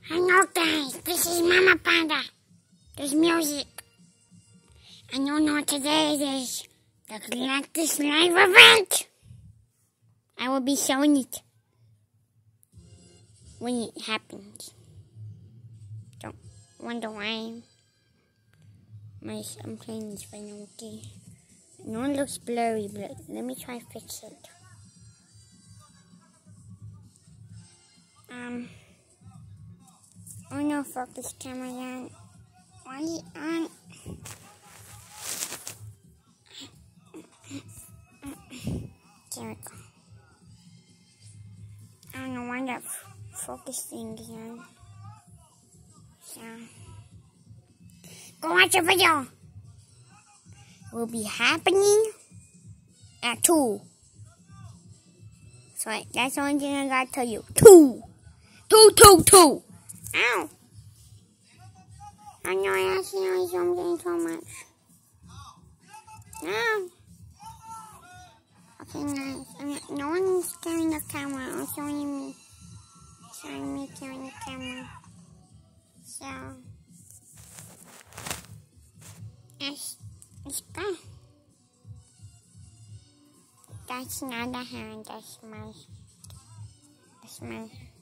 Hello guys, this is Mama Panda. There's music. And you know today is the Galactus live event. I will be showing it when it happens. Don't wonder why I'm playing this right now, okay? I know it looks blurry, but let me try to fix it. Oh no, focus camera on. Why is it on? There we go. I don't know why that focus thing is on. So, go watch the video. It will be happening at 2. So that's the only thing I gotta tell you. 2. 2. Ow! I know I accidentally zoomed in so much. No. Okay, guys. No one's carrying the camera. I'm showing me carrying the camera. So, let's go. That's not a hand. That's my